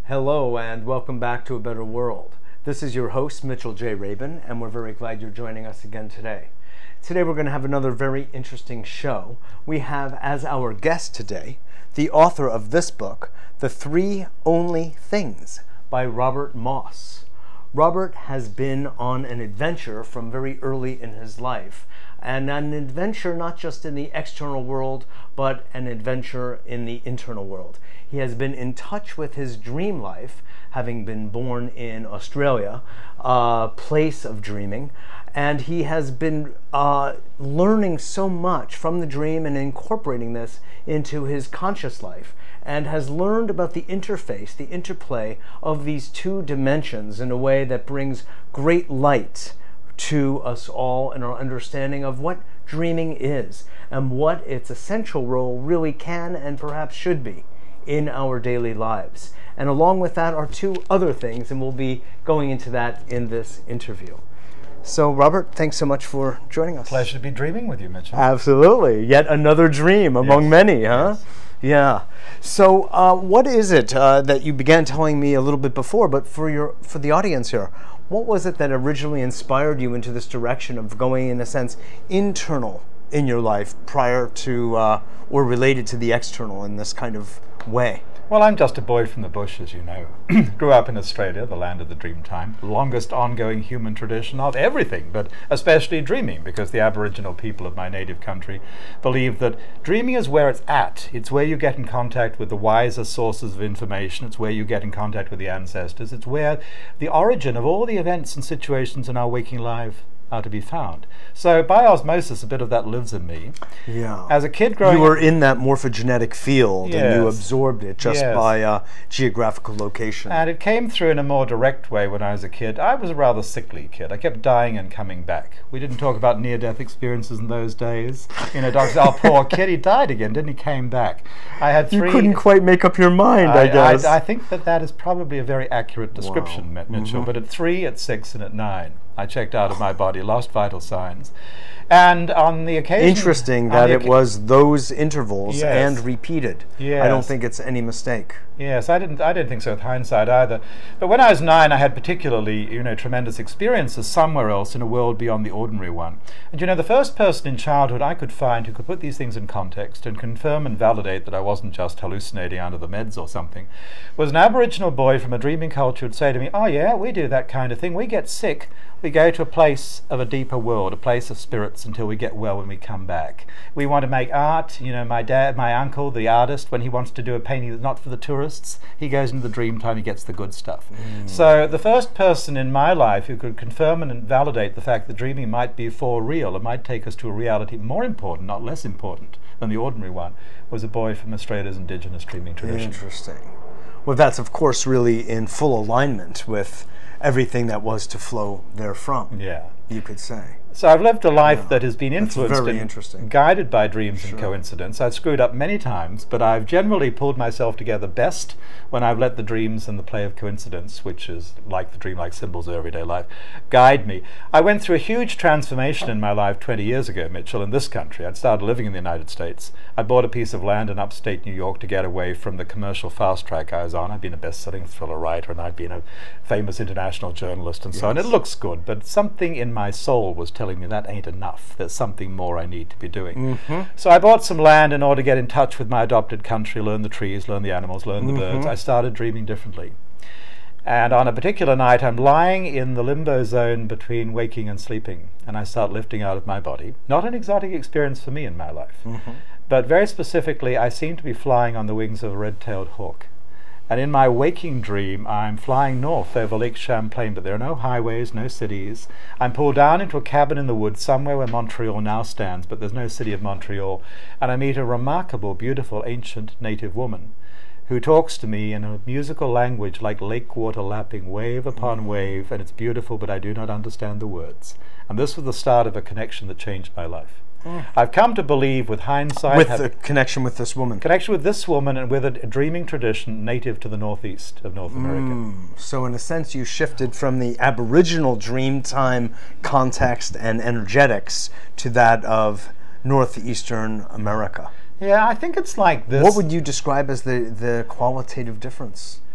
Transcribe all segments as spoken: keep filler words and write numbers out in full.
Hello and welcome back to A Better World. This is your host, Mitchell J. Rabin, and we're very glad you're joining us again today. Today we're going to have another very interesting show. We have as our guest today the author of this book, The Three Only Things by Robert Moss. Robert has been on an adventure from very early in his life, and an adventure not just in the external world, but an adventure in the internal world. He has been in touch with his dream life, having been born in Australia, a place of dreaming, and he has been uh, learning so much from the dream and incorporating this into his conscious life, and has learned about the interface, the interplay of these two dimensions in a way that brings great light to us all in our understanding of what dreaming is and what its essential role really can and perhaps should be in our daily lives. And along with that are two other things, and we'll be going into that in this interview. So, Robert, thanks so much for joining us. Pleasure to be dreaming with you, Mitchell. Absolutely. Yet another dream among Yes. many, huh? Yes. Yeah. So, uh, what is it uh, that you began telling me a little bit before, but for your for the audience here, what was it that originally inspired you into this direction of going, in a sense, internal in your life prior to, uh, or related to the external in this kind of way? Well, I'm just a boy from the bush, as you know. Grew up in Australia, the land of the Dreamtime, longest ongoing human tradition of everything, but especially dreaming, because the Aboriginal people of my native country believe that dreaming is where it's at. It's where you get in contact with the wiser sources of information. It's where you get in contact with the ancestors. It's where the origin of all the events and situations in our waking life are to be found. So by osmosis, a bit of that lives in me. Yeah. As a kid growing You were up, in that morphogenetic field, and you Yes. absorbed it just Yes. by uh, geographical location. and it came through in a more direct way when I was a kid. I was a rather sickly kid. I kept dying and coming back. We didn't talk about near-death experiences in those days. You know, doctors, oh, poor kid, he died again, didn't he? Came back. I had three. You couldn't quite make up your mind, I, I, guess. I, I think that that is probably a very accurate description, Wow. Mitchell. Mhm. But at three, at six, and at nine, I checked out of my body, lost vital signs. And on the occasion... Interesting on that the it occa- was those intervals Yes. and repeated. I don't Yes. think it's any mistake. Yes, I didn't. I didn't think so with hindsight either. But when I was nine, I had particularly, you know, tremendous experiences somewhere else in a world beyond the ordinary one. And you know, the first person in childhood I could find who could put these things in context and confirm and validate that I wasn't just hallucinating under the meds or something, was an Aboriginal boy from a dreaming culture who'd say to me, "Oh yeah, we do that kind of thing. We get sick. We go to a place of a deeper world, a place of spirits, until we get well when we come back. We want to make art. You know, my dad, my uncle, the artist, when he wants to do a painting that's not for the tourists, he goes into the dream time, he gets the good stuff." Mm. So the first person in my life who could confirm and validate the fact that dreaming might be for real and might take us to a reality more important, not less important, than the ordinary one, was a boy from Australia's indigenous dreaming tradition. Interesting. Well, that's, of course, really in full alignment with everything that was to flow therefrom, Yeah. you could say. So I've lived a life Yeah. that has been That's influenced very and interesting. guided by dreams Sure. and coincidence. I've screwed up many times, but I've generally pulled myself together best when I've let the dreams and the play of coincidence, which is like the dreamlike symbols of everyday life, guide me. I went through a huge transformation in my life twenty years ago, Mitchell, in this country. I'd started living in the United States. I bought a piece of land in upstate New York to get away from the commercial fast track I was on. I'd been a best-selling thriller writer, and I'd been a famous international journalist and so on. It Yes. looks good, but something in my soul was telling me that ain't enough. There's something more I need to be doing. Mm-hmm. So I bought some land in order to get in touch with my adopted country, learn the trees, learn the animals, learn the Mhm. birds. I started dreaming differently. And on a particular night, I'm lying in the limbo zone between waking and sleeping, and I start lifting out of my body. Not an exotic experience for me in my life, Mm-hmm. but very specifically, I seem to be flying on the wings of a red-tailed hawk. And in my waking dream, I'm flying north over Lake Champlain, but there are no highways, no cities. I'm pulled down into a cabin in the woods somewhere where Montreal now stands, but there's no city of Montreal. And I meet a remarkable, beautiful, ancient native woman who talks to me in a musical language like lake water lapping wave upon wave, and it's beautiful, but I do not understand the words. And this was the start of a connection that changed my life. I've come to believe with hindsight, With have the connection with this woman. connection with this woman and with a, a dreaming tradition native to the northeast of North America. Mm. So in a sense, you shifted from the Aboriginal Dreamtime context and energetics to that of northeastern America. Yeah, I think it's like this. What would you describe as the, the qualitative difference?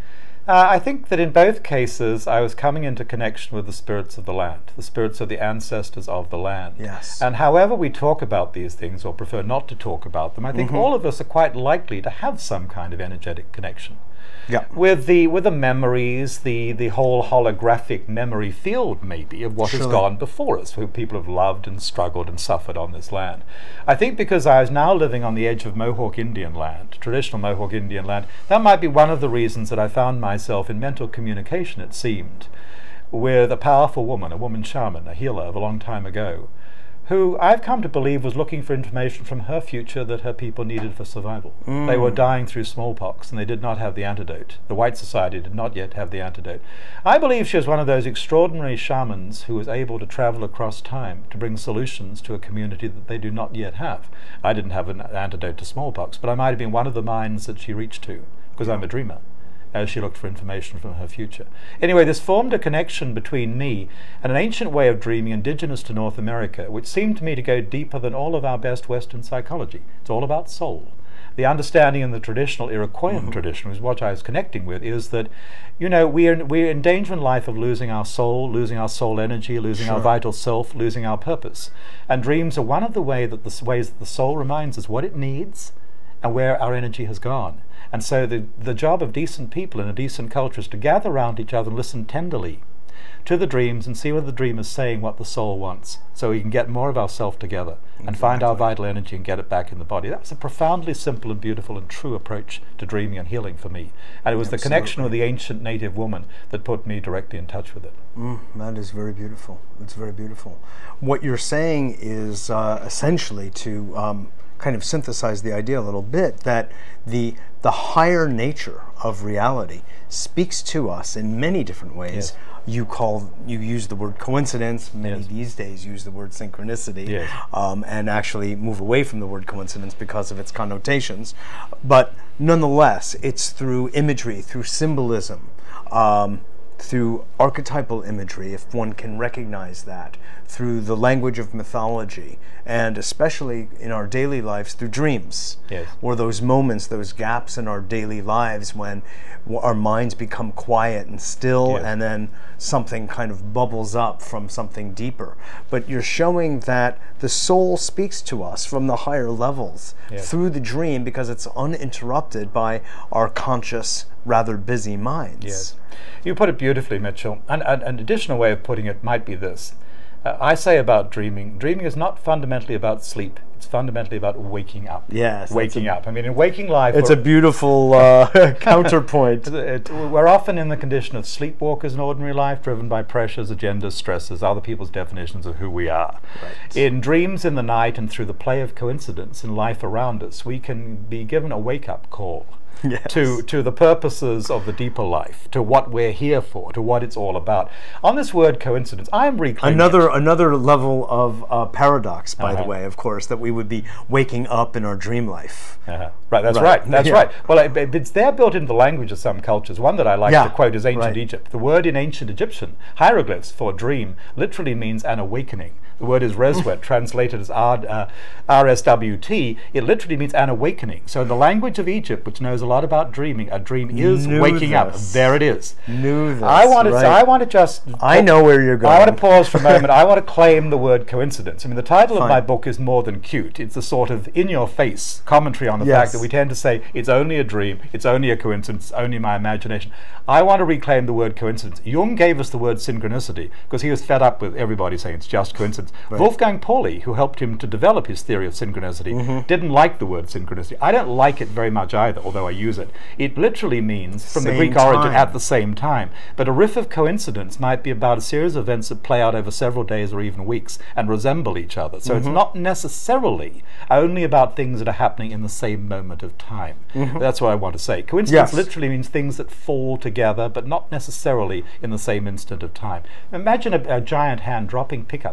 Uh, I think that in both cases I was coming into connection with the spirits of the land, the spirits of the ancestors of the land. Yes. And however we talk about these things, or prefer not to talk about them, I think Mm-hmm. all of us are quite likely to have some kind of energetic connection. Yeah. With the with the memories, the the whole holographic memory field, maybe, of what has Surely. gone before us, who people have loved and struggled and suffered on this land. I think because I was now living on the edge of Mohawk Indian land, traditional Mohawk Indian land, that might be one of the reasons that I found myself in mental communication, it seemed, with a powerful woman, a woman shaman, a healer of a long time ago, who I've come to believe was looking for information from her future that her people needed for survival. Mm. They were dying through smallpox and they did not have the antidote. The white society did not yet have the antidote. I believe she was one of those extraordinary shamans who was able to travel across time to bring solutions to a community that they do not yet have. I didn't have an antidote to smallpox, but I might have been one of the minds that she reached to, because I'm a dreamer, as she looked for information from her future. Anyway, this formed a connection between me and an ancient way of dreaming indigenous to North America, which seemed to me to go deeper than all of our best Western psychology. It's all about soul. The understanding in the traditional Iroquoian Mm-hmm. tradition, which is what I was connecting with, is that, you know, we're, we're in danger in life of losing our soul, losing our soul energy, losing our Sure. vital self, losing our purpose. And dreams are one of the way that the ways that the soul reminds us what it needs and where our energy has gone. And so the, the job of decent people in a decent culture is to gather around each other and listen tenderly to the dreams and see whether the dream is saying what the soul wants, so we can get more of ourself together and find our vital energy and get it back in the body. That's a profoundly simple and beautiful and true approach to dreaming and healing for me. And it was the connection with the ancient native woman that put me directly in touch with it. Mm, that is very beautiful. It's very beautiful. What you're saying is uh, essentially to um, kind of synthesize the idea a little bit, that the the higher nature of reality speaks to us in many different ways. Yes. You call you use the word coincidence. Many Yes. these days use the word synchronicity, Yes. um, and actually move away from the word coincidence because of its connotations. But nonetheless, it's through imagery, through symbolism, um, through archetypal imagery, if one can recognize that, through the language of mythology, and especially in our daily lives through dreams, Yes. or those moments, those gaps in our daily lives when w- our minds become quiet and still, Yes. and then something kind of bubbles up from something deeper. But you're showing that the soul speaks to us from the higher levels Yes. through the dream, because it's uninterrupted by our conscious, rather busy minds. Yes. You put it beautifully, Mitchell. And, and an additional way of putting it might be this. Uh, I say about dreaming, dreaming is not fundamentally about sleep. It's fundamentally about waking up. Yes, that's Waking a- up. I mean, in waking life, It's a we're, beautiful uh, counterpoint. it, we're often in the condition of sleepwalkers in ordinary life, driven by pressures, agendas, stresses, other people's definitions of who we are. Right. In dreams in the night and through the play of coincidence in life around us, we can be given a wake-up call. Yes. to to the purposes of the deeper life, to what we're here for, to what it's all about. On this word coincidence, I'm reclaiming Another it. another level of uh, paradox, by the Uh-huh. way, of course, that we would be waking up in our dream life. Uh-huh. Right, that's Right. right, that's Yeah. right. Well, it, it- it's there built into the language of some cultures. One that I like Yeah, to quote is ancient right. Egypt. The word in ancient Egyptian hieroglyphs for dream literally means an awakening. The word is reswet, translated as R, uh, R S W T. It literally means an awakening. So in the language of Egypt, which knows a lot about dreaming, a dream is Knew waking up. this. There it is. Knew this. I want to. right. I want to just. I know where you're going. I want to pause for a moment. I want to claim the word coincidence. I mean, the title Fine. of my book is More Than Cute. It's a sort of in-your-face commentary on the Yes. fact that we tend to say it's only a dream, it's only a coincidence, it's only my imagination. I want to reclaim the word coincidence. Jung gave us the word synchronicity because he was fed up with everybody saying it's just coincidence. Right. Wolfgang Pauli, who helped him to develop his theory of synchronicity, Mm-hmm. didn't like the word synchronicity. I don't like it very much either, although I use it. It literally means, from the Same Greek origin, time. at the same time. But a riff of coincidence might be about a series of events that play out over several days or even weeks and resemble each other. So it's not necessarily only about things that are happening in the same moment of time. That's what I want to say. Coincidence Yes. literally means things that fall together, but not necessarily in the same instant of time. Imagine a, a giant hand dropping pickup sticks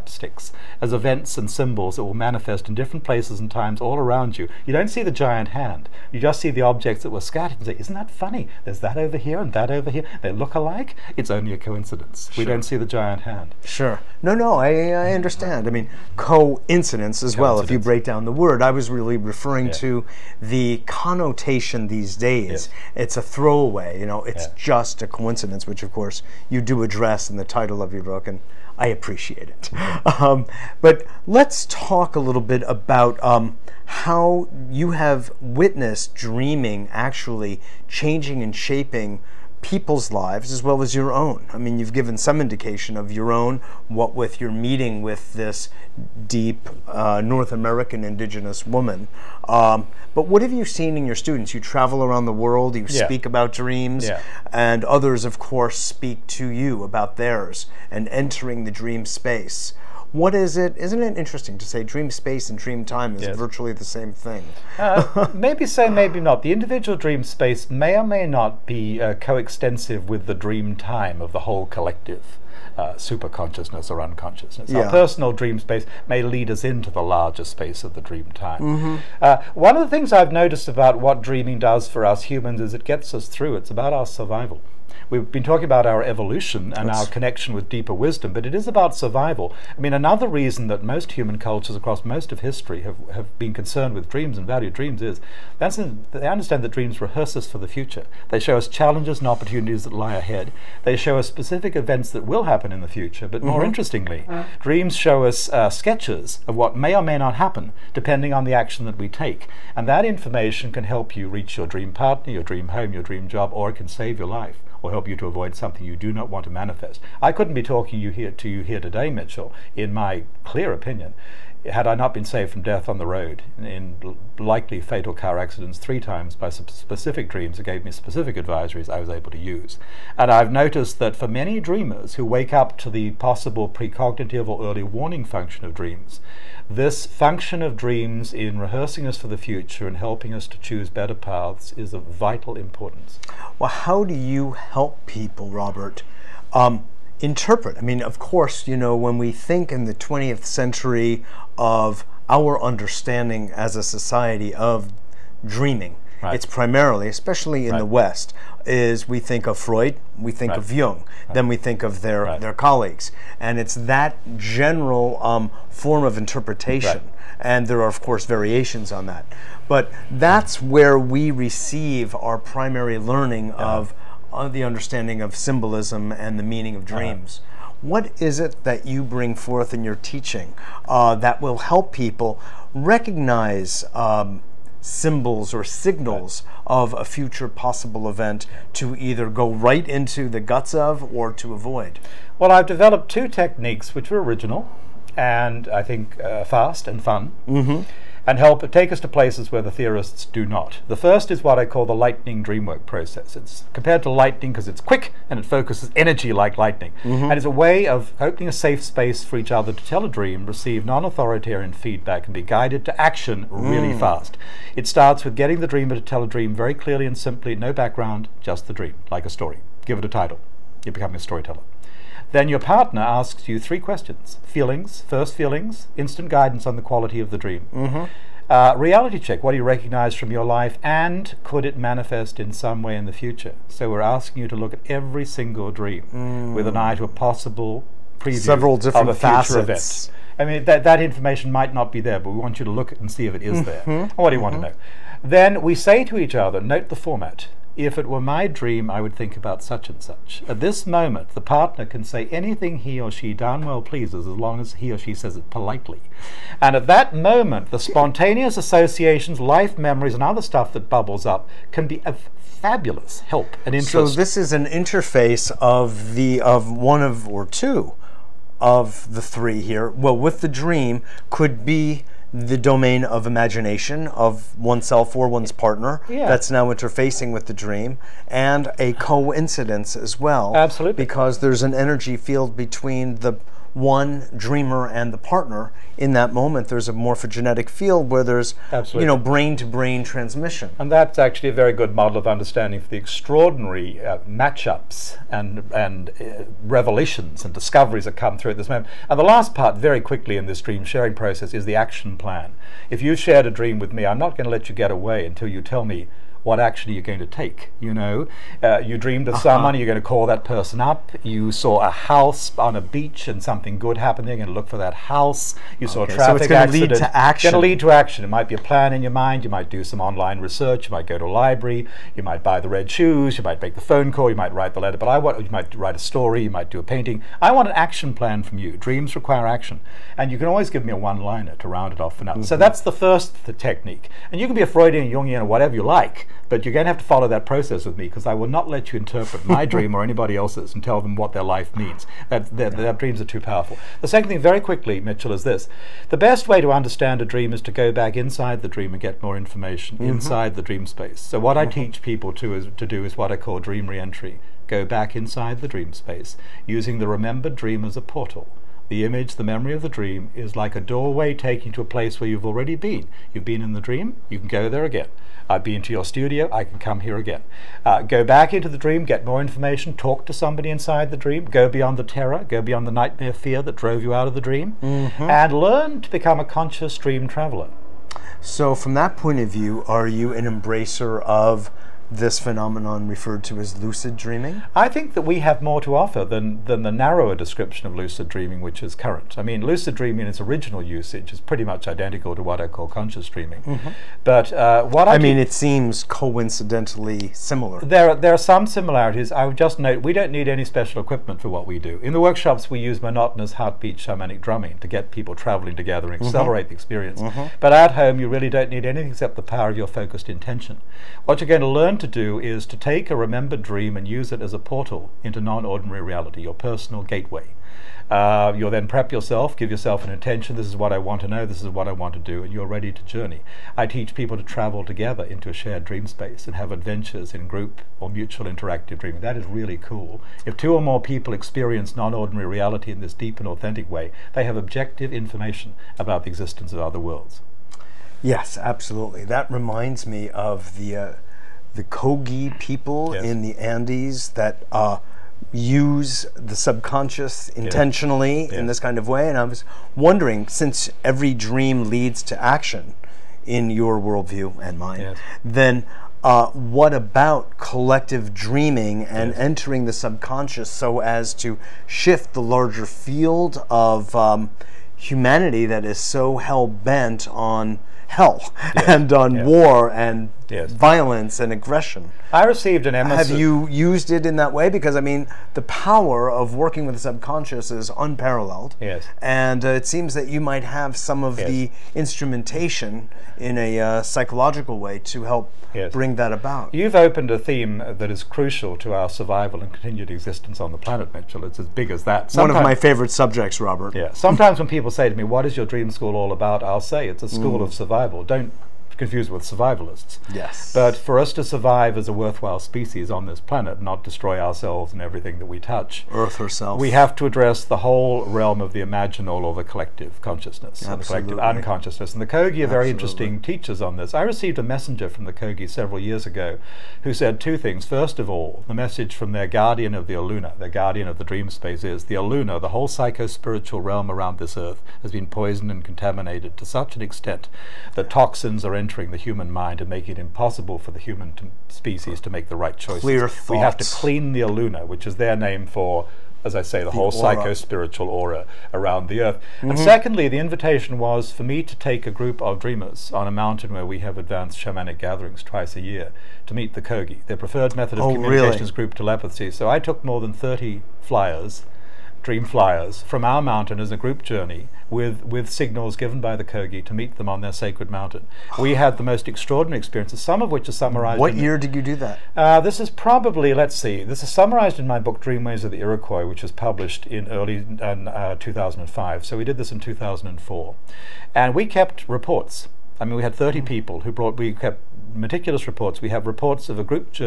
things as events and symbols that will manifest in different places and times all around you. You don't see the giant hand. You just see the objects that were scattered and say, isn't that funny? There's that over here and that over here. They look alike. It's only a coincidence. Sure. We don't see the giant hand. Sure. No, no, I, I understand. I mean, coincidence as well, if you break down the word. I was really referring yeah. to the connotation these days. Yes. It's a throwaway, you know, it's yeah. just a coincidence, which of course you do address in the title of your book, and I appreciate it. um, but let's talk a little bit about um, how you have witnessed dreaming actually changing and shaping people's lives as well as your own. I mean, you've given some indication of your own, what with your meeting with this deep uh, North American indigenous woman. Um, but what have you seen in your students? You travel around the world, you yeah. speak about dreams, yeah. and others, of course, speak to you about theirs and entering the dream space. What is it? Isn't it interesting to say dream space and dream time is yes. virtually the same thing? Uh, maybe so, maybe not. The individual dream space may or may not be uh, coextensive with the dream time of the whole collective uh, superconsciousness or unconsciousness. Yeah. Our personal dream space may lead us into the larger space of the dream time. Mm-hmm. uh, one of the things I've noticed about what dreaming does for us humans is it gets us through. It's about our survival. We've been talking about our evolution and That's our connection with deeper wisdom, but it is about survival. I mean, another reason that most human cultures across most of history have, have been concerned with dreams and value dreams is that's in, they understand that dreams rehearse us for the future. They show us challenges and opportunities that lie ahead. They show us specific events that will happen in the future, but more mm-hmm. interestingly, uh. dreams show us uh, sketches of what may or may not happen depending on the action that we take. And that information can help you reach your dream partner, your dream home, your dream job, or it can save your life, or help you to avoid something you do not want to manifest. I couldn't be talking you here, to you here today, Mitchell, in my clear opinion, had I not been saved from death on the road in, in likely fatal car accidents three times by specific dreams that gave me specific advisories I was able to use. And I've noticed that for many dreamers who wake up to the possible precognitive or early warning function of dreams, this function of dreams in rehearsing us for the future and helping us to choose better paths is of vital importance. Well, how do you help people, Robert, um, interpret? I mean, of course, you know, when we think in the twentieth century of our understanding as a society of dreaming, right. it's primarily, especially in right. the West, is we think of Freud, we think right. of Jung, right. then we think of their, right. their colleagues. And it's that general um, form of interpretation. Right. And there are, of course, variations on that. But that's where we receive our primary learning yeah. of uh, the understanding of symbolism and the meaning of dreams. Uh-huh. What is it that you bring forth in your teaching uh, that will help people recognize um, symbols or signals right. of a future possible event to either go right into the guts of or to avoid? Well, I've developed two techniques which are original and I think uh, fast and fun, mm-hmm. and help take us to places where the theorists do not. The first is what I call the lightning dreamwork process. It's compared to lightning because it's quick and it focuses energy like lightning. Mm-hmm. And it's a way of opening a safe space for each other to tell a dream, receive non-authoritarian feedback, and be guided to action really mm. fast. It starts with getting the dreamer to tell a dream very clearly and simply, no background, just the dream, like a story. Give it a title. You're becoming a storyteller. Then your partner asks you three questions. Feelings, first feelings, instant guidance on the quality of the dream. Mm-hmm. Uh, reality check, what do you recognize from your life, and could it manifest in some way in the future? So we're asking you to look at every single dream mm. with an eye to a possible preview Several different of a facets. future event. I mean, that, that information might not be there, but we want you to look and see if it is mm-hmm. there. And what do you mm-hmm. want to know? Then we say to each other, note the format. If it were my dream, I would think about such and such. At this moment, the partner can say anything he or she darn well pleases as long as he or she says it politely. And at that moment, the spontaneous associations, life memories, and other stuff that bubbles up can be of fabulous help and interest. So this is an interface of the of one of or two of the three here. Well, with the dream could be the domain of imagination of oneself or one's partner yeah. that's now interfacing with the dream, and a coincidence as well. Absolutely. Because there's an energy field between the one dreamer and the partner in that moment, there's a morphogenetic field where there's, Absolutely. you know, brain-to-brain transmission. And that's actually a very good model of understanding for the extraordinary uh, matchups and, and uh, revelations and discoveries that come through at this moment. And the last part, very quickly in this dream sharing process, is the action plan. If you've shared a dream with me, I'm not going to let you get away until you tell me what action are you going to take. You know, uh, you dreamed of Uh-huh. someone, you're going to call that person up. You saw a house on a beach and something good happened there, you're going to look for that house. You saw Okay, a so traffic it's gonna accident. lead to action. It's going to lead to action. It might be a plan in your mind, you might do some online research, you might go to a library, you might buy the red shoes, you might make the phone call, you might write the letter, but I want, you might write a story, you might do a painting. I want an action plan from you. Dreams require action. And you can always give me a one-liner to round it off for now. Mm-hmm. So that's the first the technique. And you can be a Freudian, Jungian, or whatever you like, but you're going to have to follow that process with me, because I will not let you interpret my dream or anybody else's and tell them what their life means. That, their, their dreams are too powerful. The second thing, very quickly, Mitchell, is this. The best way to understand a dream is to go back inside the dream and get more information mm-hmm. inside the dream space. So what mm-hmm. I teach people to, is, to do is what I call dream re-entry. Go back inside the dream space, using the remembered dream as a portal. The image, the memory of the dream, is like a doorway taking you to a place where you've already been. You've been in the dream, you can go there again. I've been to your studio, I can come here again. Uh, go back into the dream, get more information, talk to somebody inside the dream, go beyond the terror, go beyond the nightmare fear that drove you out of the dream, mm-hmm. and learn to become a conscious dream traveler. So from that point of view, are you an embracer of this phenomenon referred to as lucid dreaming? I think that we have more to offer than, than the narrower description of lucid dreaming which is current. I mean, lucid dreaming in its original usage is pretty much identical to what I call conscious dreaming. Mm-hmm. But uh, what I, I mean, it seems coincidentally similar. There are, there are some similarities. I would just note, we don't need any special equipment for what we do. In the workshops, we use monotonous heartbeat shamanic drumming to get people traveling together and accelerate mm-hmm. the experience. Mm-hmm. But at home, you really don't need anything except the power of your focused intention. What you're going to learn to do is to take a remembered dream and use it as a portal into non-ordinary reality, your personal gateway. Uh, you'll then prep yourself, give yourself an intention, this is what I want to know, this is what I want to do, and you're ready to journey. I teach people to travel together into a shared dream space and have adventures in group or mutual interactive dreaming. That is really cool. If two or more people experience non-ordinary reality in this deep and authentic way, they have objective information about the existence of other worlds. Yes, absolutely. That reminds me of the uh, the Kogi people yes. in the Andes that uh, use the subconscious intentionally yes. in this kind of way. And I was wondering, since every dream leads to action in your worldview and mine, yes. then uh, what about collective dreaming and yes. entering the subconscious so as to shift the larger field of um, humanity that is so hell-bent on hell yes. and on yes. war and yes. violence and aggression? I received an Emerson. Have you used it in that way? Because, I mean, the power of working with the subconscious is unparalleled. Yes. And uh, it seems that you might have some of yes. the instrumentation in a uh, psychological way to help yes. bring that about. You've opened a theme that is crucial to our survival and continued existence on the planet, Mitchell. It's as big as that. Sometimes, one of my favorite subjects, Robert. Yeah. Sometimes when people say to me, what is your dream school all about? I'll say it's a school mm. of survival. Don't confused with survivalists. Yes. But for us to survive as a worthwhile species on this planet, not destroy ourselves and everything that we touch, Earth herself, we have to address the whole realm of the imaginal or the collective consciousness, Absolutely. and the collective unconsciousness. And the Kogi are very Absolutely. interesting teachers on this. I received a messenger from the Kogi several years ago who said two things. First of all, the message from their guardian of the Aluna, their guardian of the dream space, is the Aluna, the whole psycho-spiritual realm around this Earth, has been poisoned and contaminated to such an extent that toxins are entering the human mind and making it impossible for the human to, species to make the right choices. Clear thoughts. We have to clean the Aluna, which is their name for, as I say, the, the whole psycho-spiritual aura around the Earth. Mm-hmm. And secondly, the invitation was for me to take a group of dreamers on a mountain where we have advanced shamanic gatherings twice a year to meet the Kogi. Their preferred method of oh, communication really? is group telepathy. So I took more than thirty flyers, dream flyers, from our mountain as a group journey with, with signals given by the Kogi to meet them on their sacred mountain. We had the most extraordinary experiences, some of which are summarized. What in year the, did you do that? Uh, this is probably, let's see, this is summarized in my book Dreamways of the Iroquois, which was published in early uh, two thousand five. So we did this in two thousand four. And we kept reports. I mean, we had thirty people who brought, we kept meticulous reports. We have reports of a group journey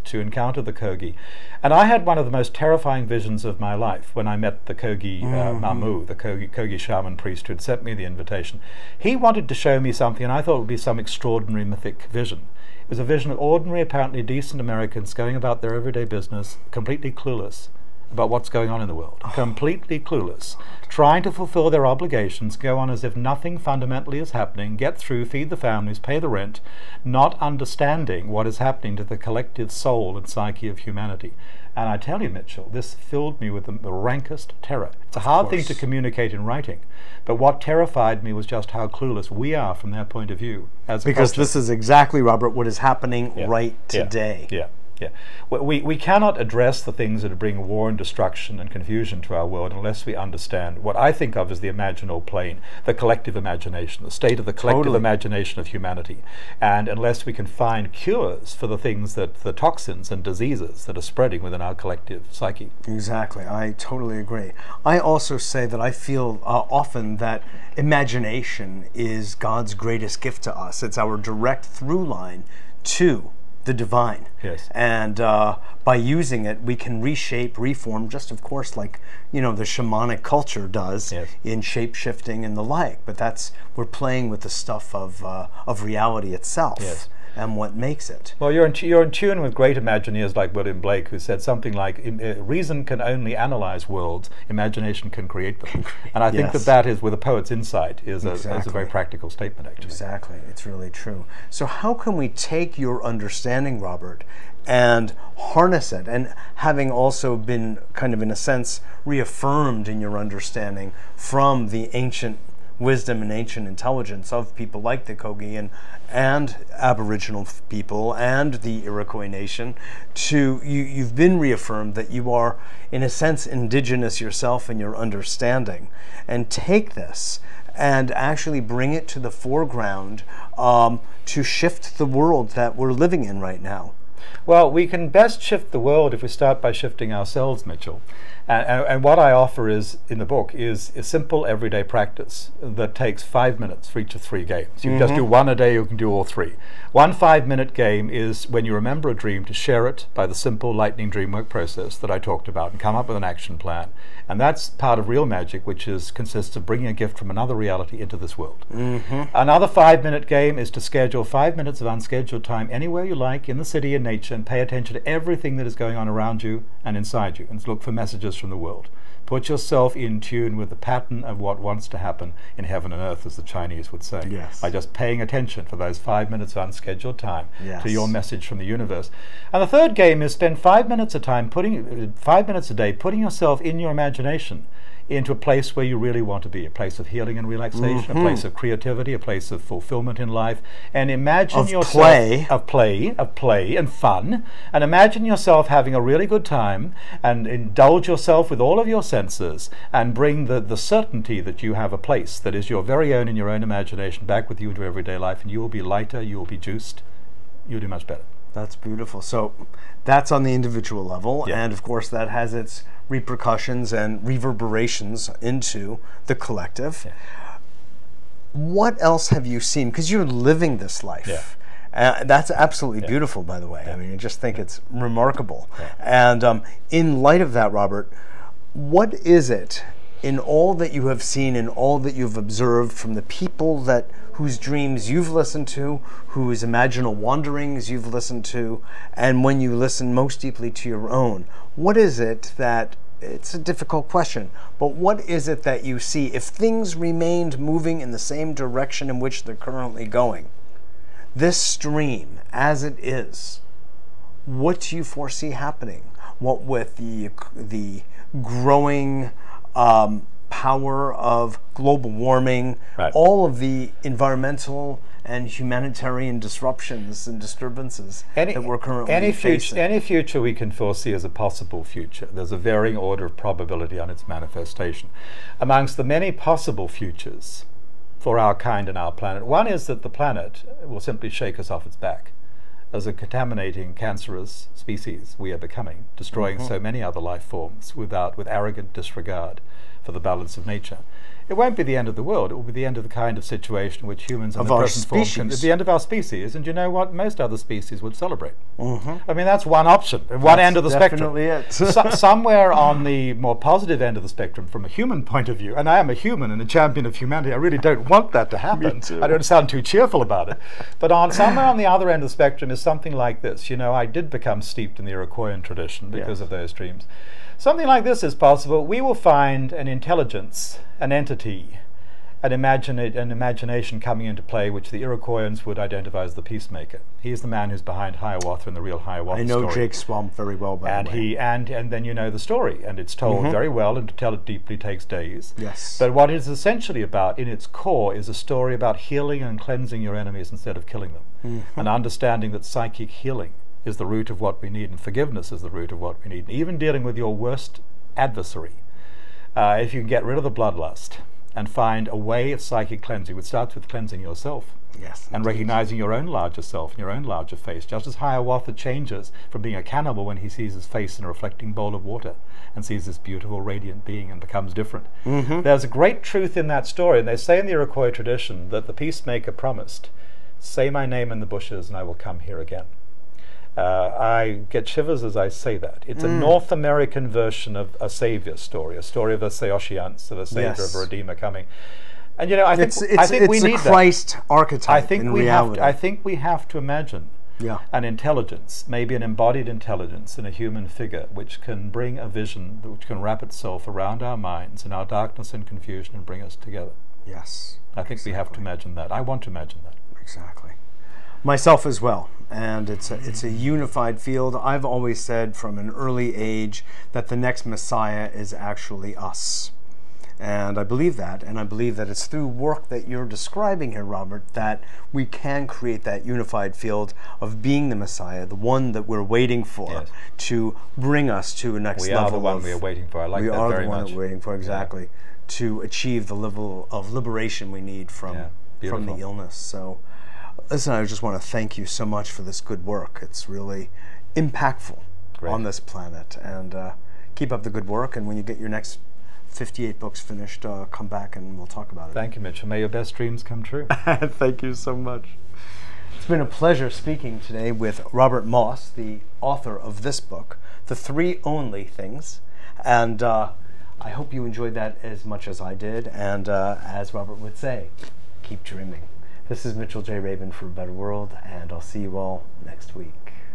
to encounter the Kogi. And I had one of the most terrifying visions of my life when I met the Kogi mm-hmm. uh, Mamu, the Kogi, Kogi shaman priest who had sent me the invitation. He wanted to show me something, and I thought it would be some extraordinary mythic vision. It was a vision of ordinary, apparently decent Americans going about their everyday business, completely clueless about what's going on in the world, oh. completely clueless, trying to fulfill their obligations, go on as if nothing fundamentally is happening, get through, feed the families, pay the rent, not understanding what is happening to the collective soul and psyche of humanity. And I tell you, Mitchell, this filled me with the, the rankest terror. It's a hard thing to communicate in writing, but what terrified me was just how clueless we are from their point of view as a Because culture. This is exactly, Robert, what is happening yeah. right today. Yeah. yeah. Yeah. We, we cannot address the things that bring war and destruction and confusion to our world unless we understand what I think of as the imaginal plane, the collective imagination, the state of the collective Totally. imagination of humanity. And unless we can find cures for the things that, the toxins and diseases that are spreading within our collective psyche. Exactly. I totally agree. I also say that I feel uh, often that imagination is God's greatest gift to us. It's our direct through line to the divine. Yes. And uh, by using it, we can reshape, reform, just of course like, you know, the shamanic culture does yes. in shape-shifting and the like. But that's, we're playing with the stuff of, uh, of reality itself. Yes. And what makes it. Well, you're in, t you're in tune with great Imagineers like William Blake, who said something like, uh, reason can only analyze worlds, imagination can create them. And I yes. think that that is, with a poet's insight, is a, exactly. is a very practical statement, actually. Exactly. It's really true. So how can we take your understanding, Robert, and harness it, and having also been kind of, in a sense, reaffirmed in your understanding from the ancient wisdom and ancient intelligence of people like the Kogi and, and Aboriginal people and the Iroquois Nation, to you, you've been reaffirmed that you are, in a sense, indigenous yourself in your understanding, and take this and actually bring it to the foreground um, to shift the world that we're living in right now. Well, we can best shift the world if we start by shifting ourselves, Mitchell. And, and, and what I offer is, in the book, is a simple everyday practice that takes five minutes for each of three games. You mm-hmm. can just do one a day, you can do all three. One five-minute game is when you remember a dream to share it by the simple lightning dream work process that I talked about and come up with an action plan. And that's part of real magic, which is consists of bringing a gift from another reality into this world. Mm-hmm. Another five-minute game is to schedule five minutes of unscheduled time anywhere you like in the city and nature, and pay attention to everything that is going on around you and inside you, and look for messages from the world. Put yourself in tune with the pattern of what wants to happen in heaven and earth, as the Chinese would say, yes. by just paying attention for those five minutes of unscheduled time yes. to your message from the universe. And the third game is spend five minutes a time putting five minutes a day putting yourself in your imagination into a place where you really want to be, a place of healing and relaxation, mm-hmm. a place of creativity, a place of fulfillment in life, and imagine of yourself play. of play, of play and fun, and imagine yourself having a really good time, and indulge yourself with all of your senses, and bring the, the certainty that you have a place that is your very own in your own imagination back with you into everyday life, and you will be lighter, you will be juiced, you'll do much better. That's beautiful. So that's on the individual level, yeah. and of course that has its repercussions and reverberations into the collective. Yeah. What else have you seen? Because you're living this life. Yeah. Uh, that's absolutely yeah. beautiful, by the way. Yeah. I mean, I just think it's remarkable. Yeah. And um, in light of that, Robert, what is it in all that you have seen and all that you've observed from the people that whose dreams you've listened to, whose imaginal wanderings you've listened to, and when you listen most deeply to your own, what is it that, it's a difficult question, but what is it that you see, if things remained moving in the same direction in which they're currently going, this stream as it is, what do you foresee happening? What with the, the growing um, power of global warming, right. all of the environmental and humanitarian disruptions and disturbances any, that we're currently any facing. Future, any future we can foresee as a possible future. There's a varying order of probability on its manifestation. Amongst the many possible futures for our kind and our planet, one is that the planet will simply shake us off its back. As a contaminating, cancerous species we are becoming, destroying mm-hmm. so many other life forms without, with arrogant disregard for the balance of nature. it won't be the end of the world. It will be the end of the kind of situation which humans in of the our present form species. can, the end of our species. And you know what? Most other species would celebrate. Mm-hmm. I mean, that's one option, one That's end of the spectrum. definitely it. so, somewhere on the more positive end of the spectrum, from a human point of view, and I am a human and a champion of humanity, I really don't want that to happen. Me too. I don't sound too cheerful about it. But on somewhere on the other end of the spectrum is something like this. You know, I did become steeped in the Iroquoian tradition because Yes. of those dreams. Something like this is possible. We will find an intelligence, an entity, an, imagine an imagination coming into play, which the Iroquoians would identify as the peacemaker. He's the man who's behind Hiawatha in the real Hiawatha I know story. Jake Swamp very well, by And the way. he and and then you know the story, and it's told Mhm. very well, and to tell it deeply takes days. Yes. But what it's essentially about, in its core, is a story about healing and cleansing your enemies instead of killing them, Mhm. and understanding that psychic healing is the root of what we need, and forgiveness is the root of what we need. And even dealing with your worst adversary, uh, if you can get rid of the bloodlust and find a way of psychic cleansing, which starts with cleansing yourself. Yes. And indeed. recognizing your own larger self and your own larger face, just as Hiawatha changes from being a cannibal when he sees his face in a reflecting bowl of water and sees this beautiful radiant being and becomes different. Mhm. There's a great truth in that story, and they say in the Iroquois tradition that the peacemaker promised, "Say my name in the bushes and I will come here again." Uh, I get shivers as I say that. It's Mm. a North American version of a savior story, a story of a Seoshians, of a savior, Yes. of a redeemer coming. And you know, I think It's, I it's, think it's we a need that. Christ archetype I think in we reality. have. To, I think we have to imagine yeah. an intelligence, maybe an embodied intelligence in a human figure, which can bring a vision, which can wrap itself around our minds in our darkness and confusion and bring us together. Yes. I think we have to Exactly. imagine that. I want to imagine that. Exactly. Myself as well. And it's a, it's a unified field. I've always said from an early age that the next Messiah is actually us. And I believe that. And I believe that it's through work that you're describing here, Robert, that we can create that unified field of being the Messiah, the one that we're waiting for Yes. to bring us to a next We level. are the one of, we are waiting for. I like we that are very the one much. that we're waiting for, exactly, to achieve the level of liberation we need from, Yeah, from the beautiful. illness. So, listen, I just want to thank you so much for this good work. It's really impactful Great. on this planet. And uh, keep up the good work. And when you get your next fifty-eight books finished, uh, come back and we'll talk about it. Thank you, Mitchell. May your best dreams come true. Thank you so much. It's been a pleasure speaking today with Robert Moss, the author of this book, The Three Only Things. And uh, I hope you enjoyed that as much as I did. And uh, as Robert would say, keep dreaming. This is Mitchell J. Rabin for A Better World, and I'll see you all next week.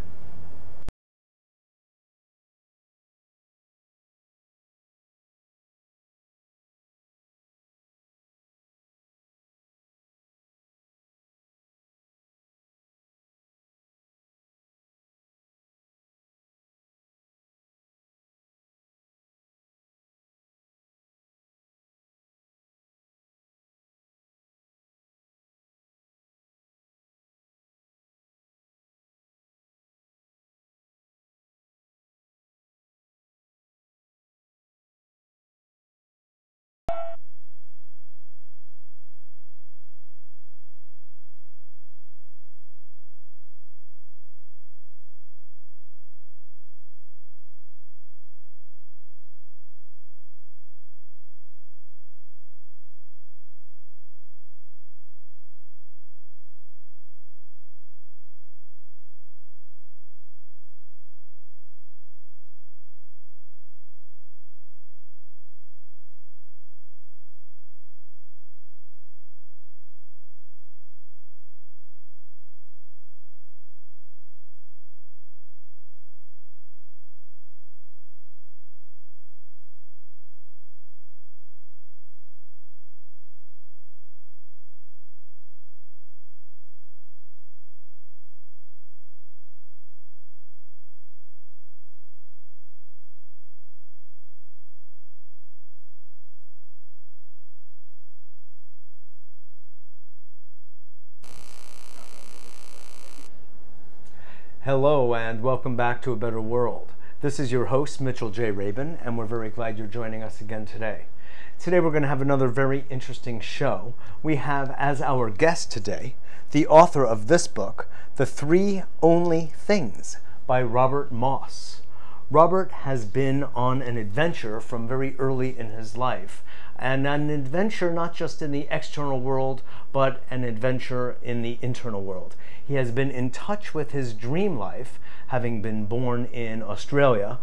Hello and welcome back to A Better World. This is your host, Mitchell J. Rabin, and we're very glad you're joining us again today. Today we're going to have another very interesting show. We have as our guest today the author of this book, The Three Only Things by Robert Moss. Robert has been on an adventure from very early in his life, and an adventure not just in the external world, but an adventure in the internal world. He has been in touch with his dream life, having been born in Australia,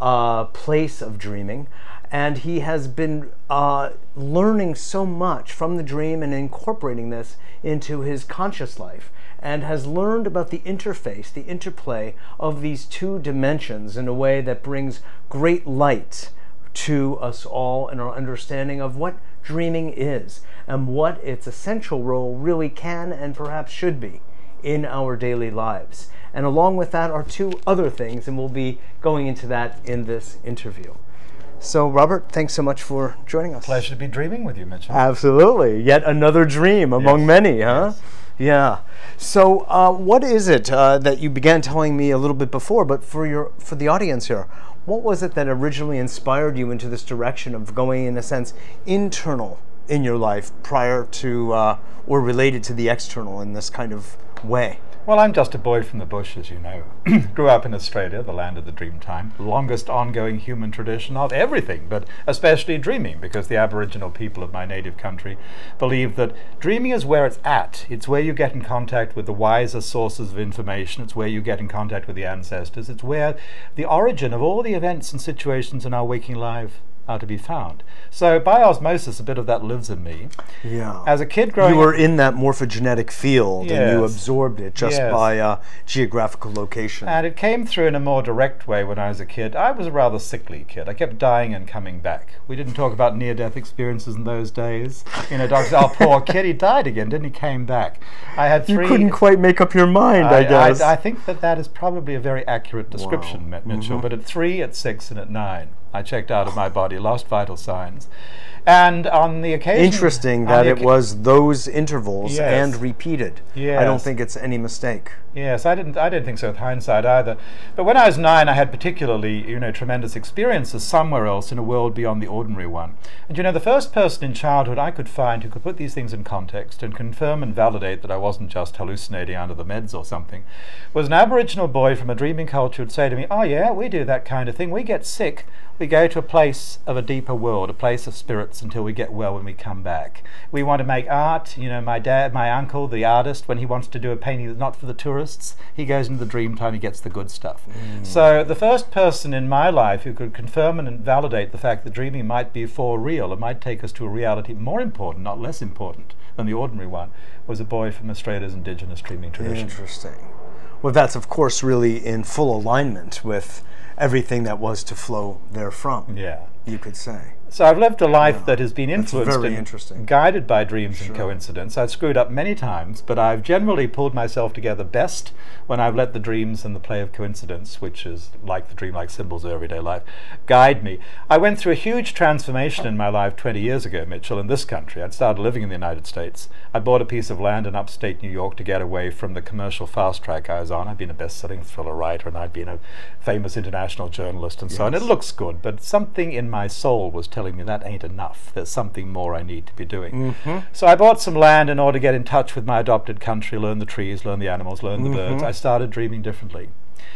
a place of dreaming, and he has been uh, learning so much from the dream and incorporating this into his conscious life, and has learned about the interface, the interplay of these two dimensions in a way that brings great light to us all in our understanding of what dreaming is and what its essential role really can and perhaps should be in our daily lives. And along with that are two other things, and we'll be going into that in this interview. So, Robert, thanks so much for joining us. Pleasure to be dreaming with you, Mitchell. Absolutely. Yet another dream among Yes. many, huh? Yes. Yeah. So, uh, what is it uh, that you began telling me a little bit before, but for your for the audience here, what was it that originally inspired you into this direction of going, in a sense, internal in your life prior to uh, or related to the external in this kind of way? Well, I'm just a boy from the bush, as you know. Grew up in Australia, the land of the Dreamtime, longest ongoing human tradition of everything, but especially dreaming, because the Aboriginal people of my native country believe that dreaming is where it's at. It's where you get in contact with the wiser sources of information. It's where you get in contact with the ancestors. It's where the origin of all the events and situations in our waking life are to be found. So by osmosis, a bit of that lives in me. Yeah. As a kid growing You were up, in that morphogenetic field, and you Yes. absorbed it just Yes. by uh, geographical location. and it came through in a more direct way when I was a kid. I was a rather sickly kid. I kept dying and coming back. We didn't talk about near-death experiences in those days. You know, doctors, oh, poor kid, he died again, didn't he? Came back. I had three... You couldn't quite make up your mind, I, I, guess. I, I think that that is probably a very accurate description, Wow. Mitchell. Mhm. But at three, at six, and at nine, I checked out of my body, lost vital signs. And on the occasion... Interesting on that the it occa- was those intervals Yes. and repeated. I don't Yes. think it's any mistake. Yes, I didn't. I didn't think so with hindsight either. But when I was nine, I had particularly, you know, tremendous experiences somewhere else in a world beyond the ordinary one. And you know, the first person in childhood I could find who could put these things in context and confirm and validate that I wasn't just hallucinating under the meds or something, was an Aboriginal boy from a dreaming culture who'd say to me, "Oh yeah, we do that kind of thing. We get sick. We go to a place of a deeper world, a place of spirits, until we get well when we come back. We want to make art. You know, my dad, my uncle, the artist, when he wants to do a painting that's not for the tourists, he goes into the dream time, he gets the good stuff." Mm. So the first person in my life who could confirm and validate the fact that dreaming might be for real, it might take us to a reality more important, not less important, than the ordinary one, was a boy from Australia's indigenous dreaming tradition. Interesting. Well, that's, of course, really in full alignment with everything that was to flow therefrom, Yeah. you could say. So I've lived a life Yeah. that has been That's influenced very and interesting. guided by dreams and Sure. coincidence. I've screwed up many times, but I've generally pulled myself together best when I've let the dreams and the play of coincidence, which is like the dreamlike symbols of everyday life, guide me. I went through a huge transformation in my life twenty years ago, Mitchell, in this country. I'd started living in the United States. I bought a piece of land in upstate New York to get away from the commercial fast track I was on. I'd been a best-selling thriller writer, and I'd been a famous international journalist and so on. It Yes. looks good, but something in my soul was telling me that ain't enough. There's something more I need to be doing. Mm-hmm. So I bought some land in order to get in touch with my adopted country, learn the trees, learn the animals, learn the birds. Mhm. I started dreaming differently.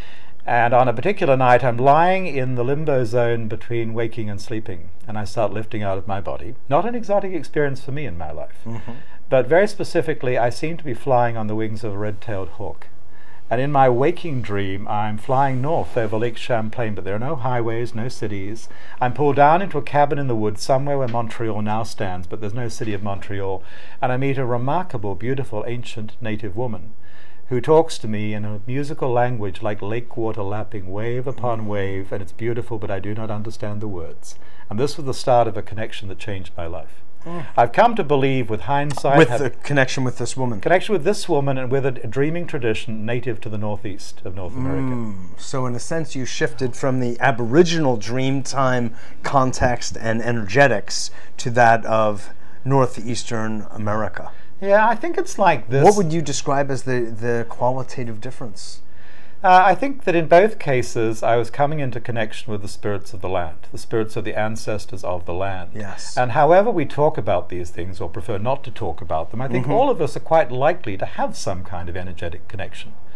And on a particular night, I'm lying in the limbo zone between waking and sleeping, and I start lifting out of my body. Not an exotic experience for me in my life, Mhm. but very specifically, I seem to be flying on the wings of a red-tailed hawk. And in my waking dream, I'm flying north over Lake Champlain, but there are no highways, no cities. I'm pulled down into a cabin in the woods somewhere where Montreal now stands, but there's no city of Montreal. And I meet a remarkable, beautiful, ancient native woman who talks to me in a musical language like lake water lapping wave upon wave, and it's beautiful, but I do not understand the words. And this was the start of a connection that changed my life. Mm. I've come to believe with hindsight... With have- the connection with this woman. connection with this woman and with a dreaming tradition native to the northeast of North America. Mm. So in a sense, you shifted from the Aboriginal dreamtime context and energetics to that of northeastern America. Yeah, I think it's like this. What would you describe as the, the qualitative difference? Uh, I think that in both cases I was coming into connection with the spirits of the land, the spirits of the ancestors of the land. Yes. And however we talk about these things or prefer not to talk about them, I think Mhm. all of us are quite likely to have some kind of energetic connection.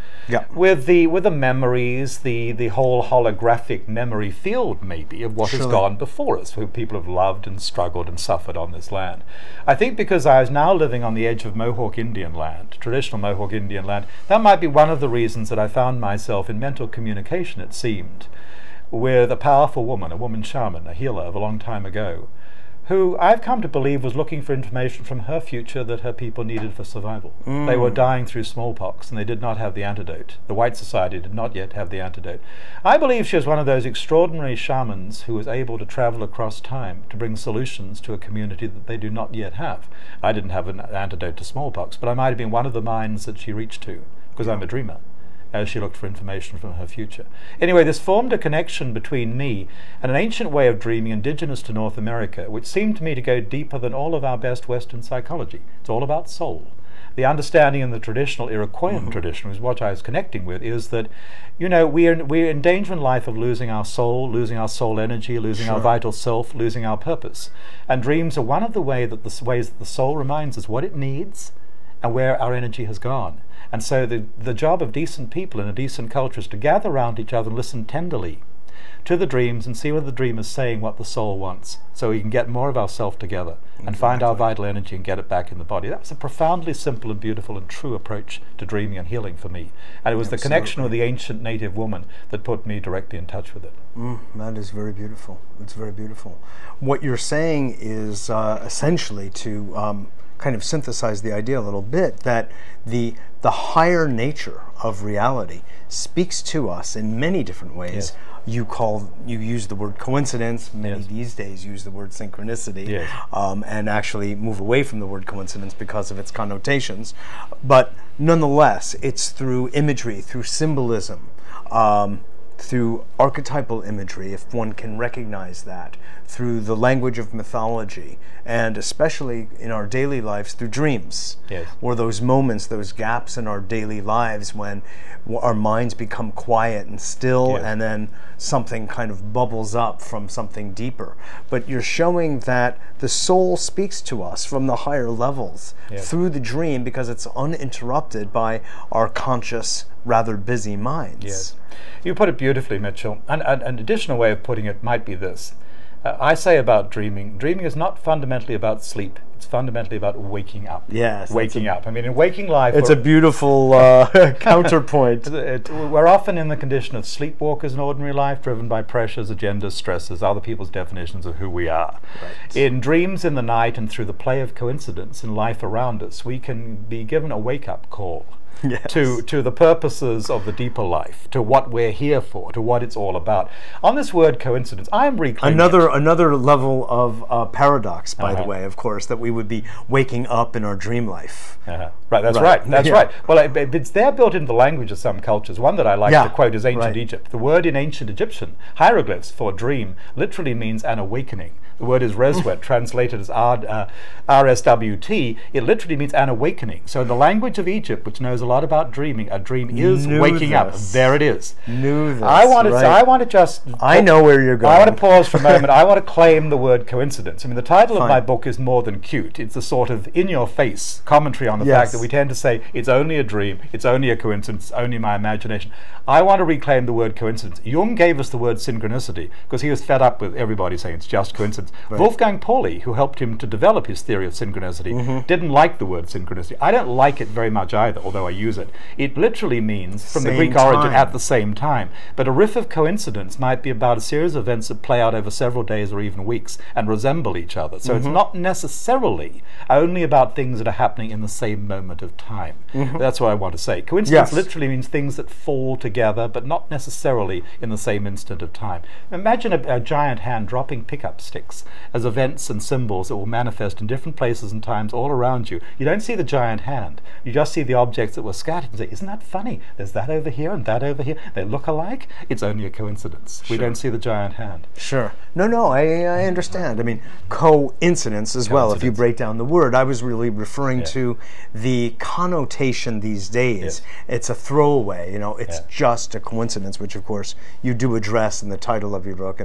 Yeah. With the with the memories, the the whole holographic memory field maybe of what has Surely. gone before us, who people have loved and struggled and suffered on this land. I think because I was now living on the edge of Mohawk Indian land, traditional Mohawk Indian land, that might be one of the reasons that I found myself in mental communication, it seemed, with a powerful woman, a woman shaman, a healer of a long time ago, who I've come to believe was looking for information from her future that her people needed for survival. Mm. They were dying through smallpox and they did not have the antidote. The white society did not yet have the antidote. I believe she was one of those extraordinary shamans who was able to travel across time to bring solutions to a community that they do not yet have. I didn't have an antidote to smallpox, but I might have been one of the minds that she reached to, because I'm a dreamer, as she looked for information from her future. Anyway, this formed a connection between me and an ancient way of dreaming indigenous to North America, which seemed to me to go deeper than all of our best Western psychology. It's all about soul. The understanding in the traditional Iroquoian mm-hmm. tradition, which is what I was connecting with, is that, you know, we're, we're in danger in life of losing our soul, losing our soul energy, losing sure. our vital self, losing our purpose. And dreams are one of the way that the ways that the soul reminds us what it needs and where our energy has gone. And so the, the job of decent people in a decent culture is to gather around each other and listen tenderly to the dreams and see whether the dream is saying what the soul wants, so we can get more of ourself together and exactly. find our vital energy and get it back in the body. That was a profoundly simple and beautiful and true approach to dreaming and healing for me. And it was Absolutely. the connection with the ancient native woman that put me directly in touch with it. Mm, that is very beautiful. It's very beautiful. What you're saying is uh, essentially to um, kind of synthesize the idea a little bit, that the the higher nature of reality speaks to us in many different ways. Yes. You call you use the word coincidence. Many yes. these days use the word synchronicity, yes. um, and actually move away from the word coincidence because of its connotations. But nonetheless, it's through imagery, through symbolism, um, through archetypal imagery, if one can recognize that, through the language of mythology, and especially in our daily lives through dreams, yes. or those moments, those gaps in our daily lives when our minds become quiet and still, yes. and then something kind of bubbles up from something deeper. But you're showing that the soul speaks to us from the higher levels yes. through the dream, because it's uninterrupted by our conscious, rather busy minds. Yes. You put it beautifully, Mitchell. And, and an additional way of putting it might be this. Uh, I say about dreaming, dreaming is not fundamentally about sleep. It's fundamentally about waking up. Yes. Waking up. I mean, in waking life... It's a beautiful uh, counterpoint. It, it, we're often in the condition of sleepwalkers in ordinary life, driven by pressures, agendas, stresses, other people's definitions of who we are. Right. In dreams in the night and through the play of coincidence in life around us, we can be given a wake-up call. Yes. To, to the purposes of the deeper life, to what we're here for, to what it's all about. On this word coincidence, I'm reclaiming another it. another level of uh, paradox, by uh-huh. the way, of course, that we would be waking up in our dream life. Uh-huh. Right, that's right. right. That's yeah. right. Well, it, it's there built into the language of some cultures. One that I like yeah. to quote is ancient right. Egypt. The word in ancient Egyptian hieroglyphs for dream literally means an awakening. The word is reswet, translated as R, uh, R S W T. It literally means an awakening. So in the language of Egypt, which knows a lot about dreaming, a dream is Knew waking this. up. There it is. Knew this. I want to. Right. I want to just. I know where you're going. I want to pause for a moment. I want to claim the word coincidence. I mean, the title Fine. of my book is more than cute. It's a sort of in-your-face commentary on the yes. fact that we tend to say it's only a dream, it's only a coincidence, it's only my imagination. I want to reclaim the word coincidence. Jung gave us the word synchronicity because he was fed up with everybody saying it's just coincidence. Right. Wolfgang Pauli, who helped him to develop his theory of synchronicity, mm-hmm. didn't like the word synchronicity. I don't like it very much either, although I use it. It literally means, from same the Greek time. origin, at the same time. But a riff of coincidence might be about a series of events that play out over several days or even weeks and resemble each other. So mm-hmm. it's not necessarily only about things that are happening in the same moment of time. Mm-hmm. That's what I want to say. Coincidence yes. literally means things that fall together, but not necessarily in the same instant of time. Imagine a, a giant hand dropping pickup sticks as events and symbols that will manifest in different places and times all around you. You don't see the giant hand. You just see the objects that were scattered and say, isn't that funny? There's that over here and that over here. They look alike. It's only a coincidence. Sure. We don't see the giant hand. Sure. No, no, I, I understand. I mean, coincidence as well, if you break down the word. I was really referring yeah. to the connotation these days. Yes. It's a throwaway, you know, it's yeah. just a coincidence, which of course you do address in the title of your book, and